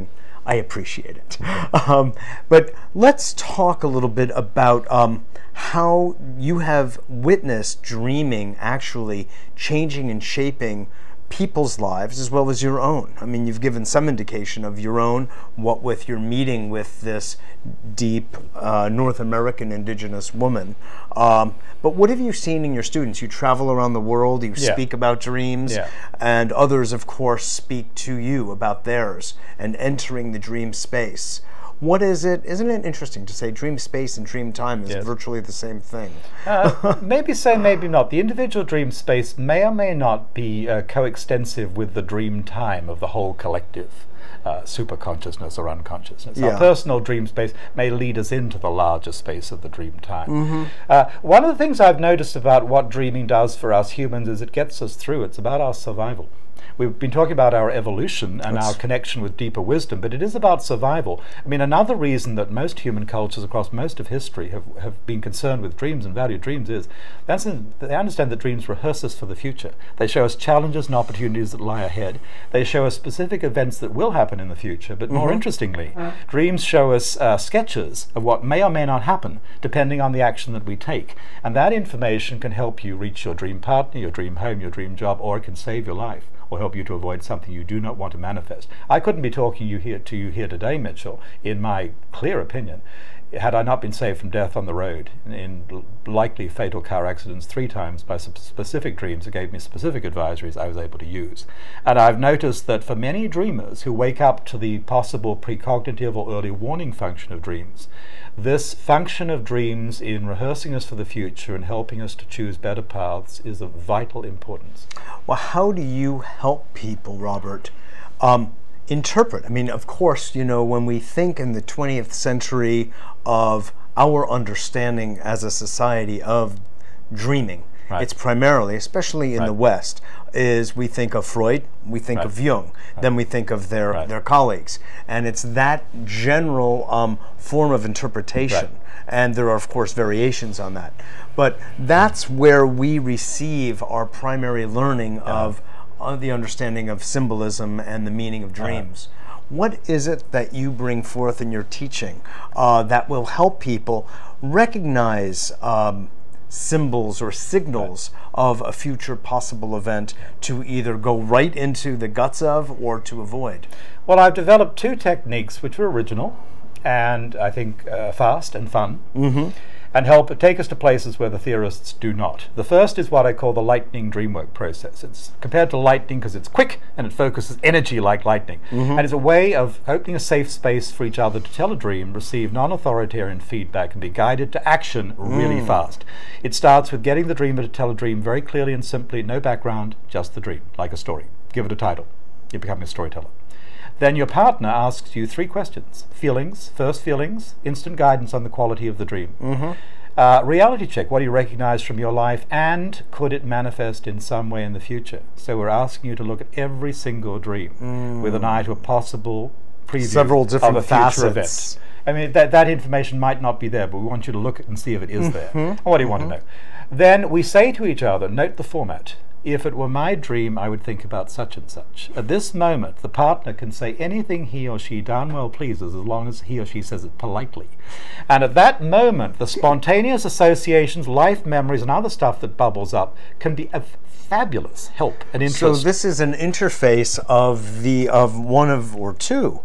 I appreciate it. Um, but let's talk a little bit about um, how you have witnessed dreaming actually changing and shaping people's lives as well as your own. I mean, you've given some indication of your own, what with your meeting with this deep uh, North American indigenous woman. Um, but what have you seen in your students? You travel around the world, you Yeah. speak about dreams, Yeah. and others, of course, speak to you about theirs and entering the dream space. What is it? Isn't it interesting to say dream space and dream time is Yes. virtually the same thing? Uh, maybe so, maybe not. The individual dream space may or may not be uh, coextensive with the dream time of the whole collective uh, superconsciousness or unconsciousness. Yeah. Our personal dream space may lead us into the larger space of the dream time. Mm-hmm. Uh, one of the things I've noticed about what dreaming does for us humans is it gets us through. It's about our survival. We've been talking about our evolution and That's- our connection with deeper wisdom, but it is about survival. I mean, another reason that most human cultures across most of history have, have been concerned with dreams and value dreams is that's in, they understand that dreams rehearse us for the future. They show us challenges and opportunities that lie ahead. They show us specific events that will happen in the future, but more Mhm. interestingly, dreams show us uh, sketches of what may or may not happen depending on the action that we take. And that information can help you reach your dream partner, your dream home, your dream job, or it can save your life, or help you to avoid something you do not want to manifest. I couldn't be talking you here to you here today, Mitchell, in my clear opinion, had I not been saved from death on the road in, in likely fatal car accidents three times by some specific dreams that gave me specific advisories I was able to use. And I've noticed that for many dreamers who wake up to the possible precognitive or early warning function of dreams, this function of dreams in rehearsing us for the future and helping us to choose better paths is of vital importance. Well, how do you help people, Robert, um, interpret? I mean, of course, you know, when we think in the twentieth century of our understanding as a society of dreaming, Right. it's primarily, especially in Right. the West, is we think of Freud, we think Right. of Jung, then we think of their, Right. their colleagues. And it's that general um, form of interpretation. Right. And there are, of course, variations on that. But that's where we receive our primary learning of uh, the understanding of symbolism and the meaning of dreams. What is it that you bring forth in your teaching uh, that will help people recognize um, symbols or signals of a future possible event to either go right into the guts of or to avoid? Well, I've developed two techniques which are original and I think uh, fast and fun, Mm-hmm. and help take us to places where the theorists do not. The first is what I call the lightning dreamwork process. It's compared to lightning because it's quick and it focuses energy like lightning. Mm-hmm. And it's a way of opening a safe space for each other to tell a dream, receive non-authoritarian feedback, and be guided to action really Mm. fast. It starts with getting the dreamer to tell a dream very clearly and simply, no background, just the dream, like a story. Give it a title. You're becoming a storyteller. Then your partner asks you three questions. Feelings, first feelings, instant guidance on the quality of the dream. Mm-hmm. Uh, reality check, what do you recognize from your life, and could it manifest in some way in the future? So we're asking you to look at every single dream Mm. with an eye to a possible preview Several different of a future facets. event. I mean, that, that information might not be there, but we want you to look at and see if it is there. And what do you want to know? Then we say to each other, note the format. If it were my dream, I would think about such and such. At this moment, the partner can say anything he or she darn well pleases as long as he or she says it politely. And at that moment, the spontaneous associations, life memories, and other stuff that bubbles up can be of fabulous help and interest. So this is an interface of the of one of or two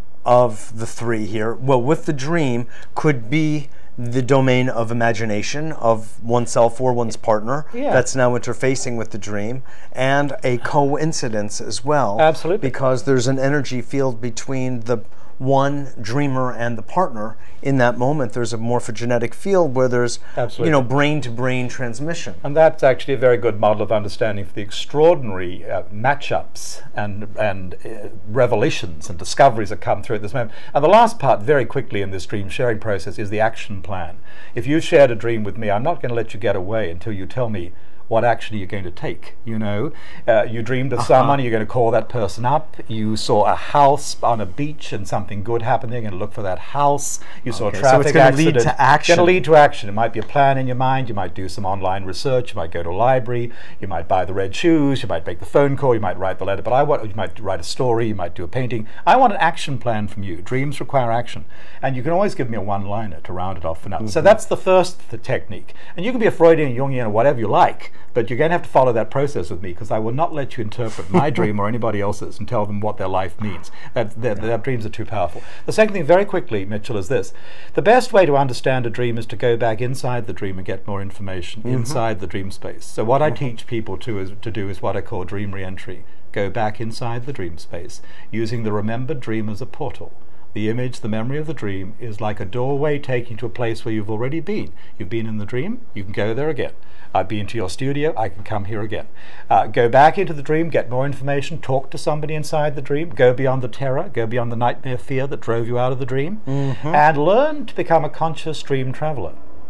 of the three here. Well, with the dream could be the domain of imagination of oneself or one's partner Yeah. that's now interfacing with the dream, and a coincidence as well. Absolutely. Because there's an energy field between the one dreamer and the partner. In that moment, there's a morphogenetic field where there's, Absolutely. you know, brain-to-brain transmission. And that's actually a very good model of understanding for the extraordinary uh, matchups and, and uh, revelations and discoveries that come through at this moment. And the last part, very quickly in this dream sharing process, is the action plan. If you've shared a dream with me, I'm not going to let you get away until you tell me what action are you going to take? You know, uh, you dreamed of Uh-huh. someone, you're going to call that person up. You saw a house on a beach and something good happened there, you're going to look for that house. You saw Okay, a so traffic it's gonna accident. lead to action. Going to lead to action. It might be a plan in your mind. You might do some online research. You might go to a library. You might buy the red shoes. You might make the phone call. You might write the letter. But I want. You might write a story. You might do a painting. I want an action plan from you. Dreams require action, and you can always give me a one-liner to round it off for now. Mm-hmm. So that's the first th- technique. And you can be a Freudian, Jungian, or whatever you like, but you're going to have to follow that process with me, because I will not let you interpret my dream or anybody else's and tell them what their life means. That, that, that dreams are too powerful. The second thing, very quickly, Mitchell, is this. The best way to understand a dream is to go back inside the dream and get more information mm-hmm. inside the dream space. So what mm-hmm. I teach people to, is, to do is what I call dream re-entry. Go back inside the dream space, using the remembered dream as a portal. The image, the memory of the dream, is like a doorway taking you to a place where you've already been. You've been in the dream, you can go there again. I've been to your studio, I can come here again. Uh, go back into the dream, get more information, talk to somebody inside the dream, go beyond the terror, go beyond the nightmare fear that drove you out of the dream, mm-hmm. and learn to become a conscious dream traveler.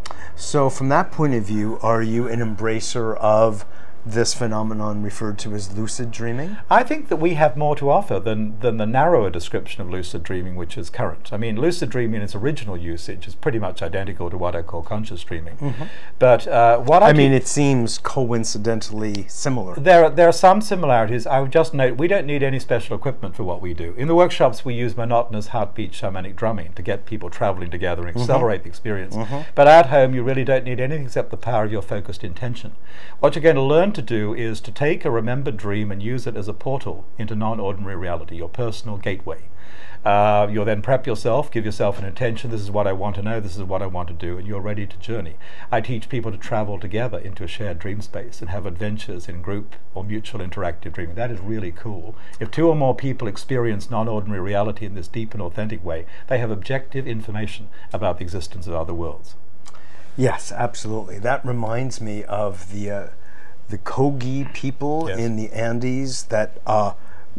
So from that point of view, are you an embracer of this phenomenon referred to as lucid dreaming? I think that we have more to offer than, than the narrower description of lucid dreaming which is current. I mean, lucid dreaming in its original usage is pretty much identical to what I call conscious dreaming. Mm-hmm. But uh, what I, I mean, it seems coincidentally similar. There are, there are some similarities. I would just note, we don't need any special equipment for what we do. In the workshops, we use monotonous heartbeat shamanic drumming to get people traveling together and accelerate mm-hmm. the experience. Mm-hmm. But at home, you really don't need anything except the power of your focused intention. What you're going to learn to do is to take a remembered dream and use it as a portal into non-ordinary reality, your personal gateway. Uh, you'll then prep yourself, give yourself an intention, this is what I want to know, this is what I want to do, and you're ready to journey. I teach people to travel together into a shared dream space and have adventures in group or mutual interactive dreaming. That is really cool. If two or more people experience non-ordinary reality in this deep and authentic way, they have objective information about the existence of other worlds. Yes, absolutely. That reminds me of the uh, the Kogi people yes. in the Andes that uh,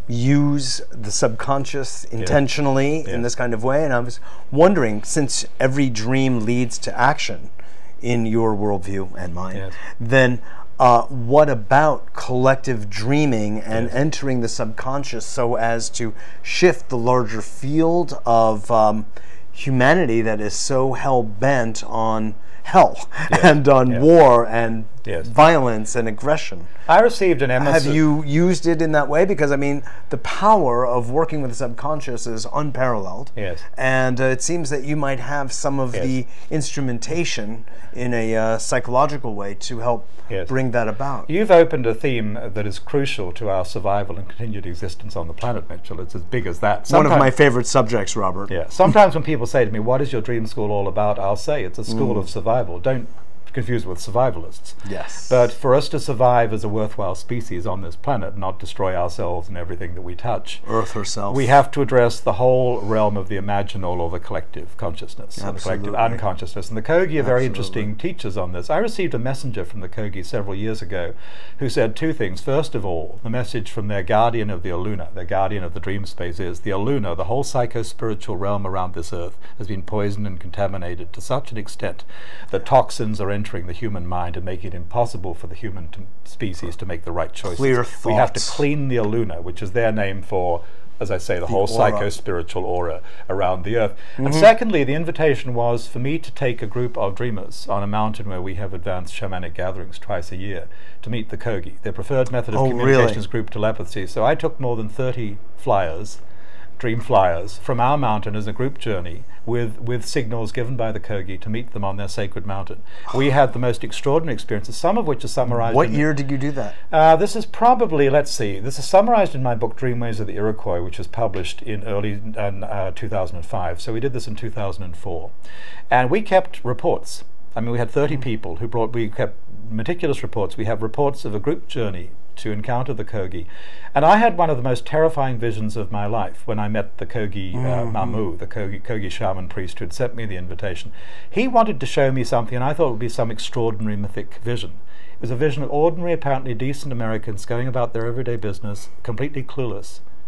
use the subconscious intentionally yes. in this kind of way. And I was wondering, since every dream leads to action in your worldview and mine, yes. then uh, what about collective dreaming and yes. entering the subconscious so as to shift the larger field of um, humanity that is so hell-bent on hell yes. and on yes. war and yes. violence and aggression? I received an emissary. Have you used it in that way? Because, I mean, the power of working with the subconscious is unparalleled. Yes. And uh, it seems that you might have some of yes. the instrumentation in a uh, psychological way to help yes. bring that about. You've opened a theme that is crucial to our survival and continued existence on the planet, Mitchell. It's as big as that. Sometimes, one of my favorite subjects, Robert. Yeah. Sometimes when people say to me, what is your dream school all about? I'll say it's a school mm. of survival. Don't confused with survivalists. Yes. But for us to survive as a worthwhile species on this planet, not destroy ourselves and everything that we touch, Earth herself, we have to address the whole realm of the imaginal or the collective consciousness, Absolutely. and the collective unconsciousness. And the Kogi are very Absolutely. interesting teachers on this. I received a messenger from the Kogi several years ago who said two things. First of all, the message from their guardian of the Aluna, their guardian of the dream space, is the Aluna, the whole psycho-spiritual realm around this Earth, has been poisoned and contaminated to such an extent that toxins are entering the human mind and making it impossible for the human to, species to make the right choices. Clear thoughts. We have to clean the Aluna, which is their name for, as I say, the, the whole psycho-spiritual aura around the Earth. Mm-hmm. And secondly, the invitation was for me to take a group of dreamers on a mountain where we have advanced shamanic gatherings twice a year to meet the Kogi. Their preferred method of oh, communication really? is group telepathy. So I took more than thirty flyers, dream flyers, from our mountain as a group journey with, with signals given by the Kogi to meet them on their sacred mountain. We had the most extraordinary experiences, some of which are summarized. What in year did you do that? Uh, this is probably, let's see, this is summarized in my book Dreamways of the Iroquois, which was published in early uh, two thousand five. So we did this in two thousand four. And we kept reports. I mean, we had thirty people who brought, we kept meticulous reports. We have reports of a group journey to encounter the Kogi. And I had one of the most terrifying visions of my life when I met the Kogi uh, mm-hmm. Mamu, the Kogi, Kogi shaman priest who had sent me the invitation. He wanted to show me something, and I thought it would be some extraordinary mythic vision. It was a vision of ordinary, apparently decent Americans going about their everyday business, completely clueless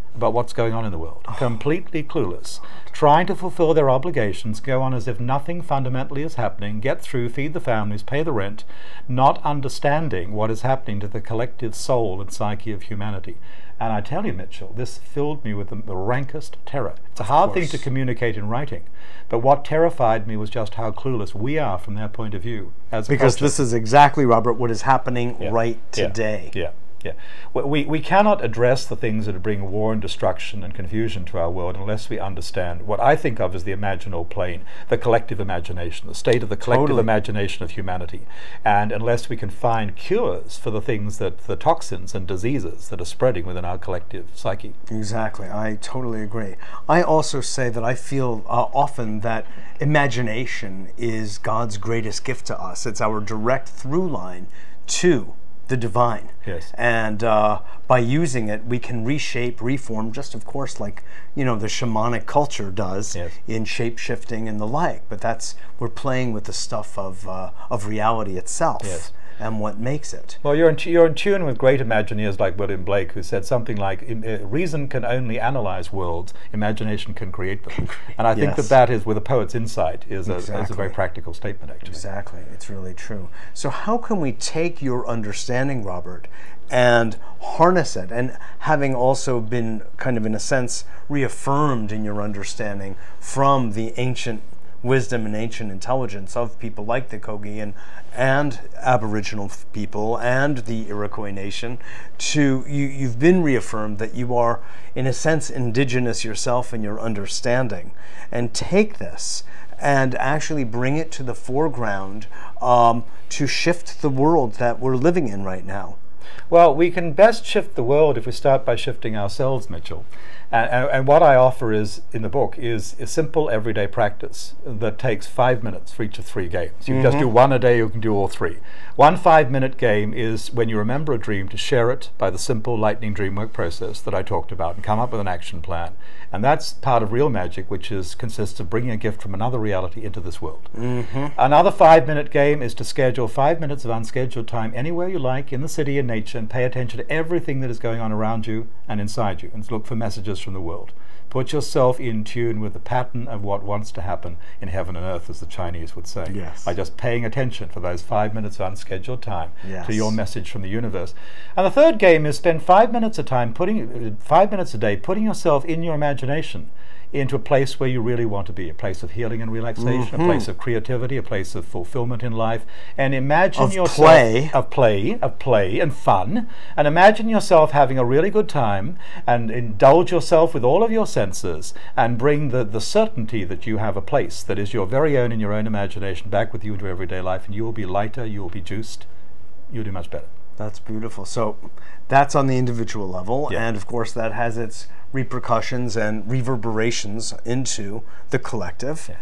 about what's going on in the world, oh. completely clueless, trying to fulfill their obligations, go on as if nothing fundamentally is happening, get through, feed the families, pay the rent, not understanding what is happening to the collective soul and psyche of humanity. And I tell you, Mitchell, this filled me with the, the rankest terror. It's a hard thing to communicate in writing, but what terrified me was just how clueless we are from their point of view. As because this is exactly, Robert, what is happening yeah. right today. Yeah. yeah. Yeah, we, we cannot address the things that are bringing war and destruction and confusion to our world unless we understand what I think of as the imaginal plane, the collective imagination, the state of the collective totally. imagination of humanity. And unless we can find cures for the things that, the toxins and diseases that are spreading within our collective psyche. Exactly, I totally agree. I also say that I feel uh, often that imagination is God's greatest gift to us. It's our direct through line to the divine. Yes. And uh, by using it, we can reshape, reform, just of course like, you know, the shamanic culture does yes. in shape-shifting and the like. But that's, we're playing with the stuff of, uh, of reality itself. Yes. And what makes it. Well, you're in, t you're in tune with great Imagineers like William Blake, who said something like, uh, reason can only analyze worlds, imagination can create them. And I think yes. that that is, with a poet's insight, is a, exactly. is a very practical statement, actually. Exactly, it's really true. So how can we take your understanding, Robert, and harness it, and having also been kind of, in a sense, reaffirmed in your understanding from the ancient wisdom and ancient intelligence of people like the Kogi and, and Aboriginal people and the Iroquois Nation, to you, you've been reaffirmed that you are, in a sense, indigenous yourself in your understanding, and take this and actually bring it to the foreground um, to shift the world that we're living in right now. Well, we can best shift the world if we start by shifting ourselves, Mitchell. And, and, and what I offer is, in the book, is a simple everyday practice that takes five minutes for each of three games. You can mm-hmm. just do one a day, you can do all three. One five-minute game is when you remember a dream to share it by the simple lightning dreamwork process that I talked about and come up with an action plan. And that's part of real magic, which is consists of bringing a gift from another reality into this world. Mm-hmm. Another five-minute game is to schedule five minutes of unscheduled time anywhere you like in the city and nature, and pay attention to everything that is going on around you and inside you, and look for messages from the world. Put yourself in tune with the pattern of what wants to happen in heaven and earth, as the Chinese would say, yes. by just paying attention for those five minutes of unscheduled time yes. to your message from the universe. And the third game is spend five minutes a time, putting five minutes a day, putting yourself in your imagination into a place where you really want to be, a place of healing and relaxation, mm-hmm. a place of creativity, a place of fulfillment in life, and imagine of yourself play. of play, of play and fun, and imagine yourself having a really good time, and indulge yourself with all of your senses, and bring the, the certainty that you have a place that is your very own in your own imagination back with you into everyday life, and you will be lighter, you will be juiced, you'll do much better. That's beautiful. So that's on the individual level, yeah. and of course that has its repercussions and reverberations into the collective. Yeah.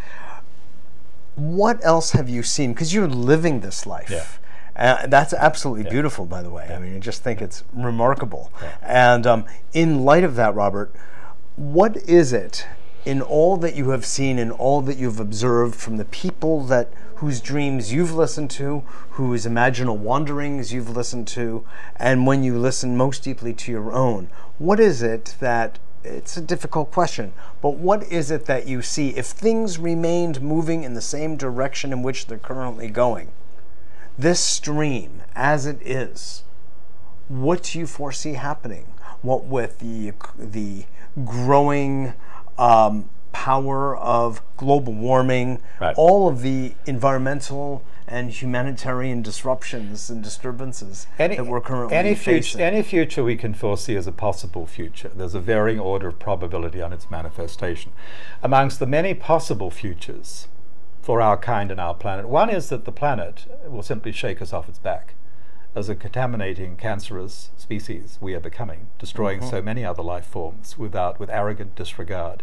What else have you seen? Because you're living this life. Yeah. Uh, that's absolutely yeah. beautiful, by the way. Yeah. I mean, I just think it's remarkable. Yeah. And um, in light of that, Robert, what is it in all that you have seen and all that you've observed from the people that whose dreams you've listened to, whose imaginal wanderings you've listened to, and when you listen most deeply to your own, what is it that, it's a difficult question, but what is it that you see, if things remained moving in the same direction in which they're currently going, this stream as it is, what do you foresee happening? What with the, the growing um, power of global warming, right. all of the environmental and humanitarian disruptions and disturbances any, that we're currently any facing. Future, any future we can foresee as a possible future. There's a varying order of probability on its manifestation. Amongst the many possible futures for our kind and our planet, one is that the planet will simply shake us off its back. As a contaminating, cancerous species we are becoming, destroying mm-hmm. so many other life forms without, with arrogant disregard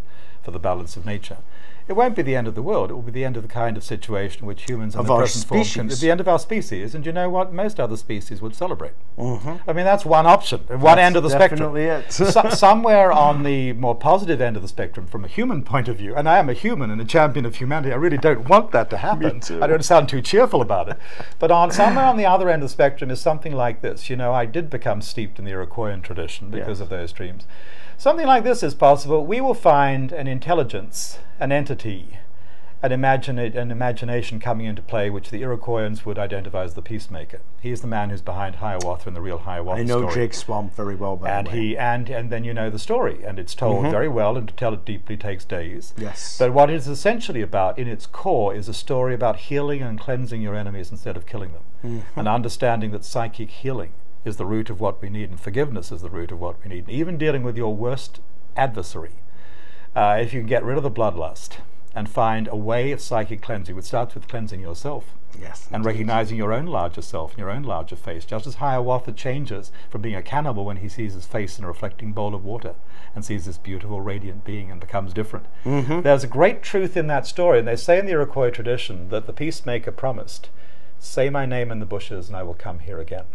for the balance of nature. It won't be the end of the world. It will be the end of the kind of situation in which humans in Of the our present form can, species. the end of our species. And you know what? Most other species would celebrate. Mm-hmm. I mean, that's one option, one end of the spectrum. Definitely it. So, somewhere on the more positive end of the spectrum, from a human point of view, and I am a human and a champion of humanity, I really don't want that to happen. Me too. I don't sound too cheerful about it. But on somewhere on the other end of the spectrum is something like this. You know, I did become steeped in the Iroquoian tradition because Yes. of those dreams. Something like this is possible. We will find an intelligence, an entity, an, imagine an imagination coming into play, which the Iroquoians would identify as the peacemaker. He's the man who's behind Hiawatha and the real Hiawatha I know story. Jake Swamp very well, by And the way. he and and then you know the story, and it's told Mhm. very well, and to tell it deeply takes days. Yes. But what it's essentially about, in its core, is a story about healing and cleansing your enemies instead of killing them, Mhm. and understanding that psychic healing is the root of what we need, and forgiveness is the root of what we need. And even dealing with your worst adversary, uh, if you can get rid of the bloodlust and find a way of psychic cleansing, which starts with cleansing yourself. Yes. And indeed. recognizing your own larger self and your own larger face, just as Hiawatha changes from being a cannibal when he sees his face in a reflecting bowl of water and sees this beautiful, radiant being and becomes different. Mhm. There's a great truth in that story, and they say in the Iroquois tradition that the peacemaker promised, "Say my name in the bushes and I will come here again."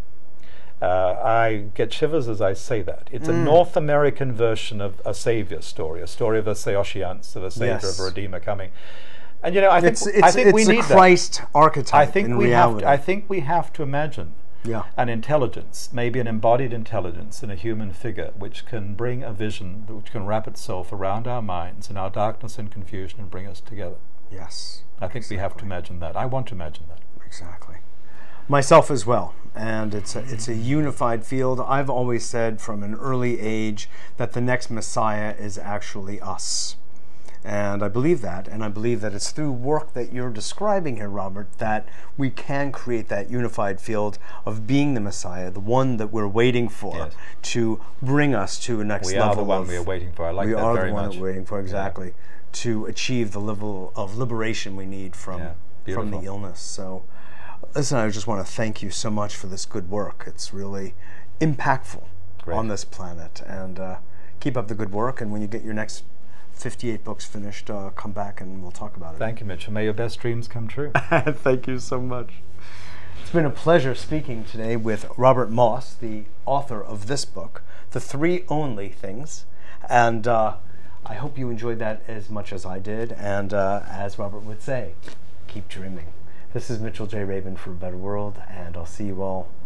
Uh, I get shivers as I say that. It's a Mm. North American version of a savior story, a story of a Seoshians, of a savior, Yes. of a redeemer coming. And you know, I think It's, I it's, think it's we a need that. Christ archetype I think in we reality. have. To, I think we have to imagine yeah. an intelligence, maybe an embodied intelligence in a human figure, which can bring a vision, which can wrap itself around our minds in our darkness and confusion and bring us together. Yes. I think we have to imagine that. I want to imagine that. Exactly. Myself as well. And it's a, it's a unified field. I've always said from an early age that the next Messiah is actually us. And I believe that, and I believe that it's through work that you're describing here, Robert, that we can create that unified field of being the Messiah, the one that we're waiting for, Yes. to bring us to a next We level. are the one of, we are waiting for. I like we that are very the one much. that we're waiting for, exactly, to achieve the level of liberation we need from Yeah, from the beautiful. illness. So, listen, I just want to thank you so much for this good work. It's really impactful Great. on this planet, and uh, keep up the good work. And when you get your next fifty-eight books finished, uh, come back and we'll talk about it. Thank you, Mitchell. May your best dreams come true. Thank you so much. It's been a pleasure speaking today with Robert Moss, the author of this book, The Three Only Things. And uh, I hope you enjoyed that as much as I did. And uh, as Robert would say, keep dreaming. This is Mitchell J. Rabin for A Better World, and I'll see you all